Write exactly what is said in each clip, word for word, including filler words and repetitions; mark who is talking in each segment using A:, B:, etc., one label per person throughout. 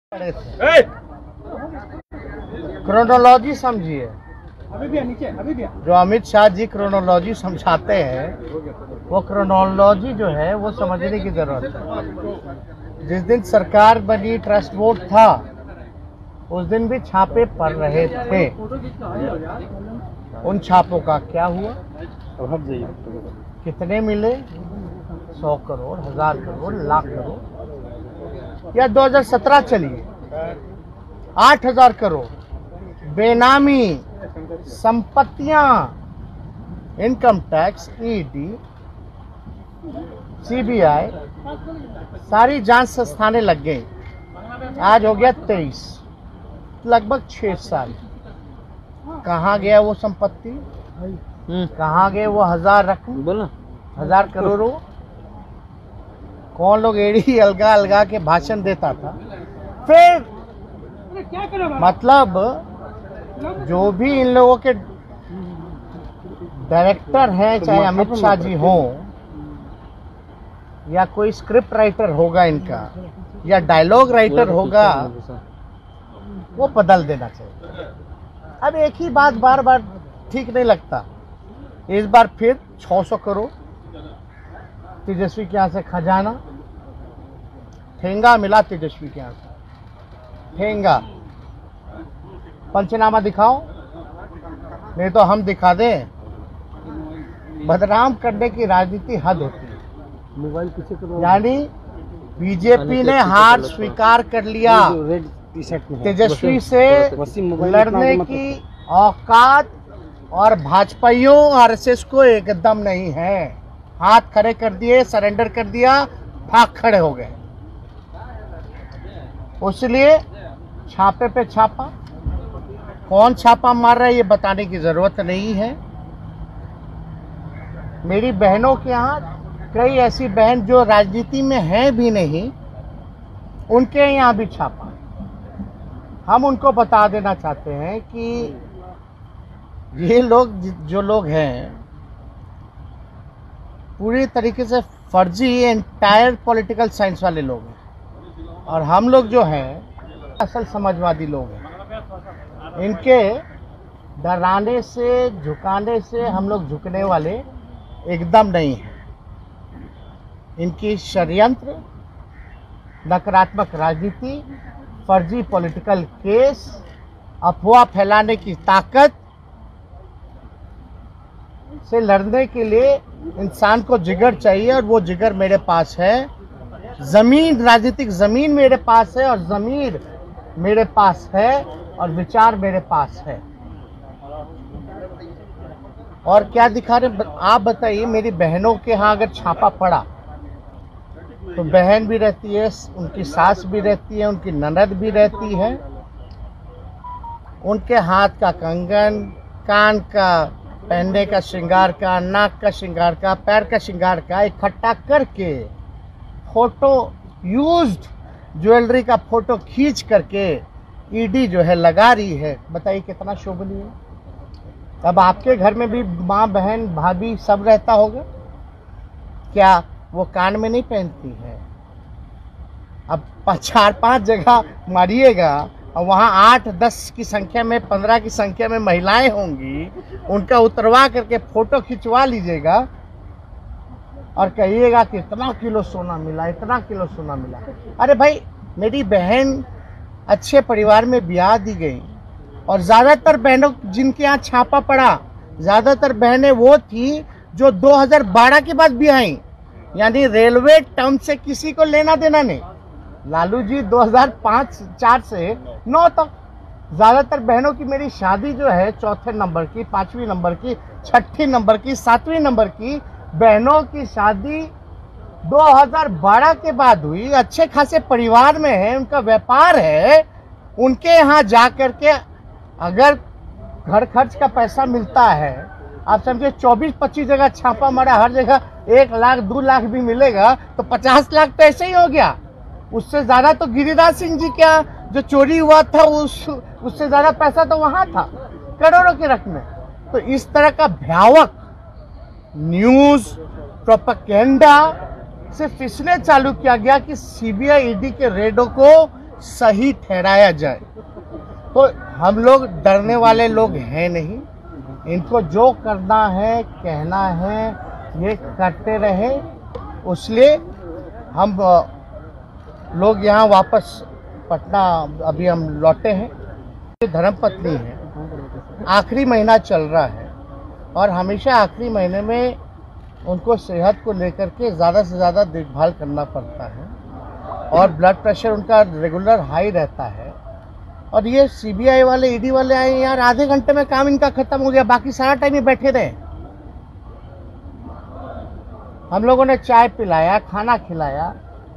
A: Chronology समझिए। अभी भी नीचे, अभी भी जो अमित शाह जी क्रोनोलॉजी समझाते हैं वो क्रोनोलॉजी जो है वो समझने की जरूरत है। जिस दिन सरकार बनी, ट्रस्ट वोट था, उस दिन भी छापे पड़ रहे थे। उन छापों का क्या हुआ? कितने मिले? सौ करोड़, हजार करोड़, लाख करोड़। या दो हज़ार सत्रह चलिए, आठ हजार करोड़ बेनामी संपत्तियां, इनकम टैक्स, ईडी, सीबीआई, सारी जांच संस्थानें लग गई। आज हो गया तेईस, लगभग छह साल। कहाँ गया वो संपत्ति? कहाँ गए वो हजार रकम, बोला हजार करोड़? कौन लोग एड़ी अलगा अलगा के भाषण देता था? फिर मतलब जो भी इन लोगों के डायरेक्टर हैं, चाहे अमित शाह जी हों या कोई स्क्रिप्ट राइटर होगा इनका या डायलॉग राइटर होगा, वो बदल देना चाहिए। अब एक ही बात बार बार ठीक नहीं लगता। इस बार फिर छह सौ करोड़ तेजस्वी के यहाँ से खजाना, ठेंगा मिला तेजस्वी के यहाँ से, ठेंगा। पंचनामा दिखाओ, नहीं तो हम दिखा दें। बदनाम करने की राजनीति हद होती है। मोबाइल पीछे करो। यानी बीजेपी ने हार स्वीकार कर लिया। तेजस्वी से लड़ने की औकात और भाजपाइयों आरएसएस को एकदम नहीं है। हाथ खड़े कर दिए, सरेंडर कर दिया, भाग खड़े हो गए। इसलिए छापे पे छापा। कौन छापा मार रहा है ये बताने की जरूरत नहीं है। मेरी बहनों के यहाँ कई ऐसी बहन जो राजनीति में हैं भी नहीं, उनके यहाँ भी छापा। हम उनको बता देना चाहते हैं कि ये लोग जो लोग हैं पूरी तरीके से फर्जी एंटायर पॉलिटिकल साइंस वाले लोग हैं, और हम लोग जो हैं असल समाजवादी लोग हैं। इनके डराने से, झुकाने से हम लोग झुकने वाले एकदम नहीं हैं। इनकी षड्यंत्र, नकारात्मक राजनीति, फर्जी पॉलिटिकल केस, अफवाह फैलाने की ताकत से लड़ने के लिए इंसान को जिगर चाहिए, और वो जिगर मेरे पास है। जमीन, राजनीतिक जमीन मेरे पास है, और जमीर मेरे पास है, और विचार मेरे पास है। और क्या दिखा रहे आप बताइए? मेरी बहनों के यहाँ अगर छापा पड़ा तो बहन भी रहती है, उनकी सास भी रहती है, उनकी ननद भी रहती है। उनके हाथ का कंगन, कान का पहनने का श्रृंगार का, नाक का श्रृंगार का, पैर का श्रृंगार का इकट्ठा करके फोटो, यूज्ड ज्वेलरी का फोटो खींच करके ईडी जो है लगा रही है। बताइए कितना शोभनीय है। अब आपके घर में भी माँ, बहन, भाभी सब रहता होगा, क्या वो कान में नहीं पहनती है? अब चार पांच जगह मारिएगा और वहाँ आठ दस की संख्या में, पंद्रह की संख्या में महिलाएं होंगी, उनका उतरवा करके फोटो खिंचवा लीजिएगा और कहिएगा कि इतना किलो सोना मिला, इतना किलो सोना मिला। अरे भाई, मेरी बहन अच्छे परिवार में ब्याह दी गई, और ज़्यादातर बहनों जिनके यहाँ छापा पड़ा, ज़्यादातर बहनें वो थी जो दो हज़ार बारह के बाद ब्याह आई। यानी रेलवे टर्म से किसी को लेना देना नहीं। लालू जी दो हज़ार पाँच चार से नौ तक ज़्यादातर बहनों की मेरी शादी जो है चौथे नंबर की, पाँचवीं नंबर की, छठी नंबर की, सातवीं नंबर की बहनों की शादी दो हज़ार बारह के बाद हुई। अच्छे खासे परिवार में है, उनका व्यापार है। उनके यहाँ जा कर के अगर घर खर्च का पैसा मिलता है, आप समझिए चौबीस पच्चीस जगह छापा मारा, हर जगह एक लाख दो लाख भी मिलेगा तो पचास लाख तो ऐसे ही हो गया। उससे ज्यादा तो गिरिराज सिंह जी क्या जो चोरी हुआ था, उस उससे ज्यादा पैसा तो वहां था, करोड़ों की रकमें। तो इस तरह का भयावक न्यूज प्रोपेगेंडा सिर्फ इसलिए चालू किया गया कि सीबीआई ईडी के रेडों को सही ठहराया जाए। तो हम लोग डरने वाले लोग हैं नहीं, इनको जो करना है कहना है ये करते रहे। इसलिए हम लोग यहाँ वापस पटना अभी हम लौटे हैं। धर्मपत्नी है, आखिरी महीना चल रहा है और हमेशा आखिरी महीने में उनको सेहत को लेकर के ज़्यादा से ज़्यादा देखभाल करना पड़ता है और ब्लड प्रेशर उनका रेगुलर हाई रहता है। और ये सीबीआई वाले, ईडी वाले आए यार, आधे घंटे में काम इनका खत्म हो गया, बाकी सारा टाइम ये बैठे रहे। हम लोगों ने चाय पिलाया, खाना खिलाया,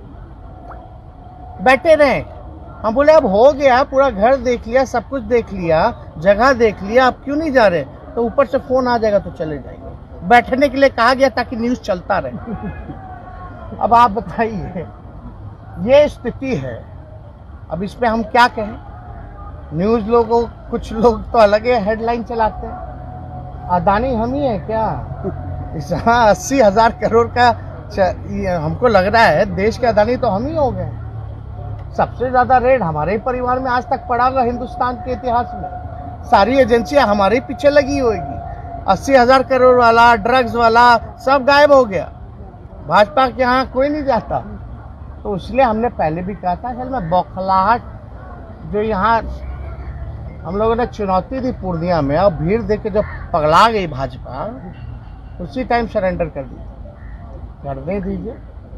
A: बैठे रहे। हम बोले अब हो गया, पूरा घर देख लिया, सब कुछ देख लिया, जगह देख लिया, अब क्यों नहीं जा रहे? तो ऊपर से फोन आ जाएगा तो चले जाएंगे। बैठने के लिए कहा गया ताकि न्यूज चलता रहे। अब आप बताइए, ये स्थिति है। अब इसमें हम क्या कहें? न्यूज लोगों, कुछ लोग तो अलग ही हेडलाइन चलाते हैं। अदानी हम ही है क्या? इस हाँ अस्सी हजार करोड़ का हमको लग रहा है देश के अदानी तो हम ही हो गए। सबसे ज्यादा रेड हमारे ही परिवार में आज तक पड़ा होगा हिंदुस्तान के इतिहास में। सारी एजेंसियां हमारे पीछे लगी होगी। अस्सी हजार करोड़ वाला, ड्रग्स वाला सब गायब हो गया। भाजपा के यहाँ कोई नहीं जाता। तो इसलिए हमने पहले भी कहा था, असल में बौखलाहट जो यहाँ हम लोगों ने चुनौती दी पूर्णिया में और भीड़ देख के जो पगला गई भाजपा, उसी टाइम सरेंडर कर दी। करने दीजिए।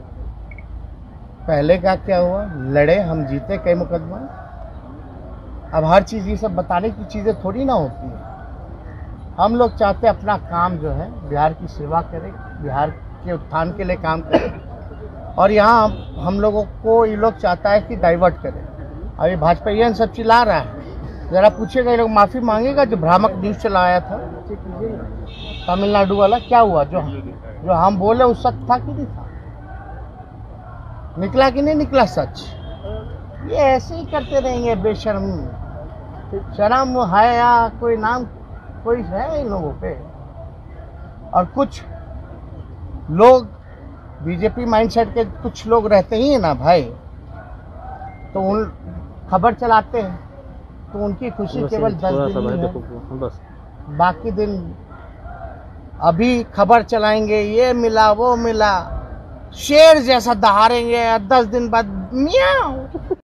A: पहले का क्या हुआ, लड़े, हम जीते कई मुकदमा। अब हर चीज़ ये सब बताने की चीज़ें थोड़ी ना होती है। हम लोग चाहते अपना काम जो है बिहार की सेवा करें, बिहार के उत्थान के लिए काम करें। और यहाँ हम लोगों को ये लोग चाहता है कि डाइवर्ट करें। और ये भाजपा ये सब चिल्ला रहा है, ज़रा पूछेगा, ये लोग माफ़ी मांगेगा। जो भ्रामक न्यूज़ चलाया था तमिलनाडु वाला, क्या हुआ? जो जो हम बोले वो सच था कि नहीं था? निकला कि नहीं निकला सच? ये ऐसे ही करते रहेंगे बेशर्म। शर्म है या कोई नाम कोई है इन लोगों पे? और कुछ लोग बीजेपी माइंडसेट के कुछ लोग रहते ही हैं ना भाई, तो उन खबर चलाते हैं तो उनकी खुशी केवल दस दिन ही है, बस बाकी दिन अभी खबर चलाएंगे ये मिला वो मिला, शेर जैसा दहाड़ेंगे, दस दिन बाद मियाऊ।